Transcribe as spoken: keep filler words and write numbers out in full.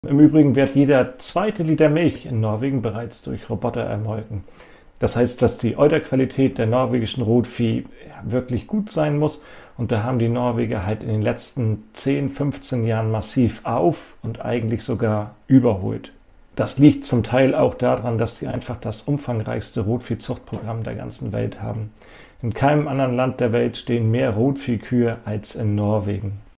Im Übrigen wird jeder zweite Liter Milch in Norwegen bereits durch Roboter ermolken. Das heißt, dass die Euterqualität der norwegischen Rotvieh wirklich gut sein muss. Und da haben die Norweger halt in den letzten zehn, fünfzehn Jahren massiv auf und eigentlich sogar überholt. Das liegt zum Teil auch daran, dass sie einfach das umfangreichste Rotviehzuchtprogramm der ganzen Welt haben. In keinem anderen Land der Welt stehen mehr Rotviehkühe als in Norwegen.